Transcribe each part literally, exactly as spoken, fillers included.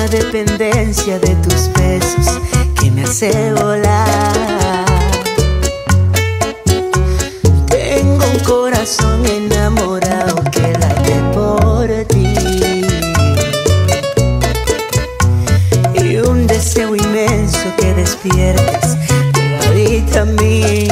dependencia de tus besos que me hace volar. Tengo un corazón enamorado que late por ti y un deseo inmenso que despiertes que habita en mí.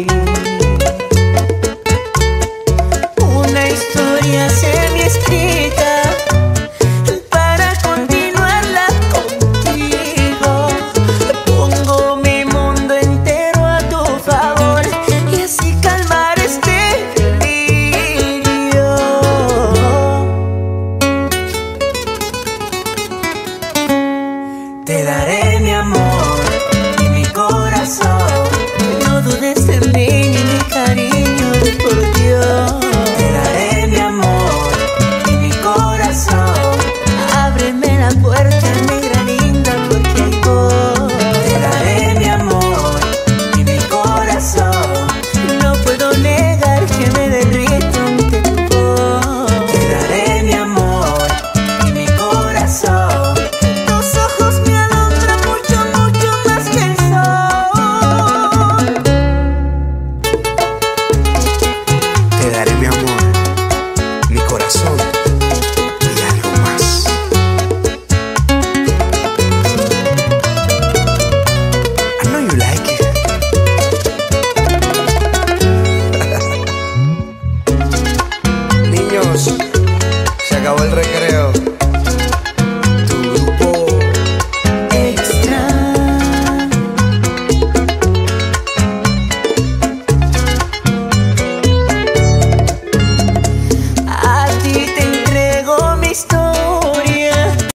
Una historia semi-escrita para continuarla contigo. Pongo mi mundo entero a tu favor y así calmar este delirio. Te daré